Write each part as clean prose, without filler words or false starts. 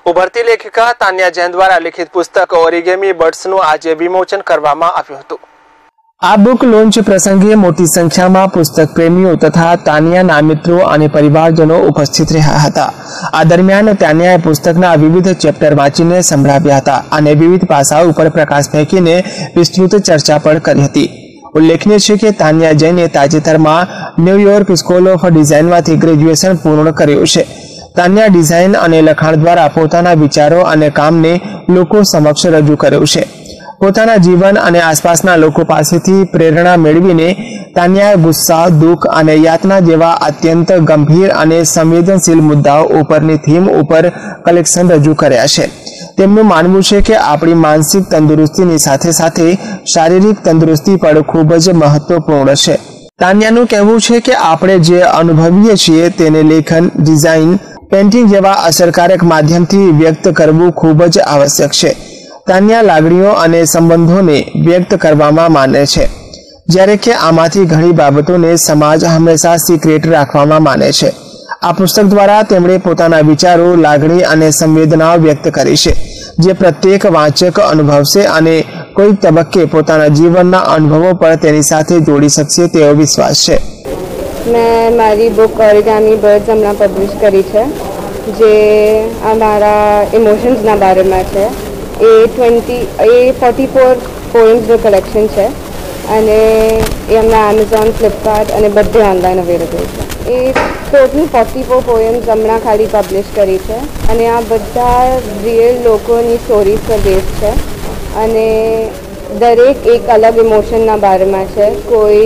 ઉભરતી લેખિકા તાન્યા જૈન દ્વારા લિખિત પુસ્તક ઓરિગેમી બર્ડ્સનું આજે વિમોચન કરવામાં આવ્યું હતું। આ બુક લોન્ચ પ્રસંગે મોટી સંખ્યામાં પુસ્તક પ્રેમીઓ તથા તાન્યાના મિત્રો અને પરિવારજનો ઉપસ્થિત રહ્યા હતા। આ દરમિયાન તાન્યાએ પુસ્તકના વિવિધ ચેપ્ટર વાંચીને સંભળાવ્યા હતા અને વિવિધ પાસાઓ ઉપર પ્રકાશ ફેંકીને વિસ્તૃત ચર્ચા પણ કરી હતી। ઉલ્લેખનીય છે કે તાન્યા જૈને તાજેતરમાં ન્યુયોર્ક સ્કૂલ ઓફ ડિઝાઇનમાંથી ગ્રેજ્યુએશન પૂર્ણ કર્યું છે। તાન્યા ડિઝાઇન અને લખાણ દ્વારા પોતાના વિચારો અને કામને લોકો સમક્ષ રજૂ કર્યું છે। પોતાના જીવન અને આસપાસના લોકો પાસેથી પ્રેરણા મેળવીને તાન્યાએ ગુસ્સા, દુઃખ અને યાતના જેવા અત્યંત ગંભીર અને સંવેદનશીલ મુદ્દાઓ ઉપરની થીમ ઉપર કલેક્શન રજૂ કર્યા છે। તેમનું માનવું છે કે આપણી માનસિક તંદુરસ્તીની સાથે સાથે શારીરિક તંદુરસ્તી પણ ખૂબ જ મહત્વપૂર્ણ છે। તાન્યાનું કહેવું છે કે આપણે જે અનુભવીએ છીએ તેને લેખન, ડિઝાઇન, પેઇન્ટિંગ જેવા અસરકારક માધ્યમથી વ્યક્ત કરવું ખૂબ જ આવશ્યક છે। તાન્યા લાગણીઓ અને સંબંધોને વ્યક્ત કરવામાં માને છે, જ્યારે કે આમાંથી ઘણી બાબતોને સમાજ હંમેશા સિક્રેટ રાખવામાં માને છે। આ પુસ્તક દ્વારા તેમણે પોતાના વિચારો, લાગણી અને સંવેદનાઓ વ્યક્ત કરી છે, જે પ્રત્યેક વાંચક અનુભવશે અને કોઈ તબક્કે પોતાના જીવનના અનુભવો પર તેની સાથે જોડી શકશે તેવો વિશ્વાસ છે। मैं मारी बुक ओरिगामी बर्ड्स हमने पब्लिश करी है, जे हमारा इमोशंसना बारे में है। ए 44 पोएम्सનું કલેક્શન છે અને એ હમણાં એમેઝોન, ફ્લિપકાર્ટ અને બધે ઓનલાઈન અવેલેબલ છે। એ ટોટલ 44 પોએમ્સ હમણાં ખાલી પબ્લિશ કરી છે અને આ બધા રિયલ લોકોની સ્ટોરીઝ પર બેઝ છે અને દરેક એક અલગ ઇમોશનના બારેમાં છે। કોઈ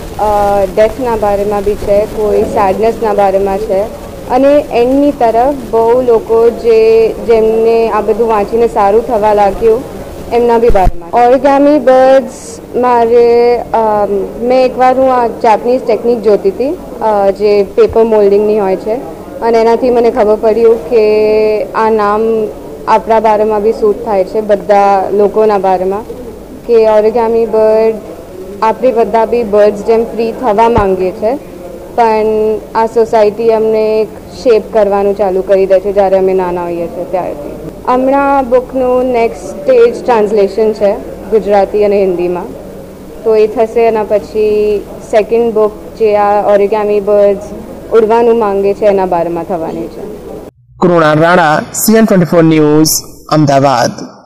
ડેથના બારેમાં બી છે, કોઈ સેડનેસના બારેમાં છે અને એન્ડની તરફ બહુ લોકો જેમને આ બધું વાંચીને સારું થવા લાગ્યું એમના બી બારેમાં। ઓરિગામી બર્ડ્સ મેં એકવાર હું આ જાપનીઝ ટેકનિક જોતી હતી જે પેપર મોલ્ડિંગની હોય છે અને એનાથી મને ખબર પડ્યું કે આ નામ આપણા બારેમાં બી સૂટ થાય છે, બધા લોકોના બારેમાં, કે ઓરિગામી બર્ડ આપણે બધા બી બર્ડ્સ જેમ ફ્રી થવા માંગીએ છીએ, પણ આ સોસાયટી અમને એક શેપ કરવાનું ચાલુ કરી દે છે જ્યારે અમે નાના હોઈએ છીએ ત્યારથી। હમણાં બુકનું નેક્સ્ટ સ્ટેજ ટ્રાન્સલેશન છે ગુજરાતી અને હિન્દીમાં, તો એ થશે એના પછી સેકન્ડ બુક જે આ ઓરિગામી બર્ડ્સ ઉડવાનું માંગે છે એના બારેમાં થવાની છે। Krunal Rana, CN24 news, Ahmedabad.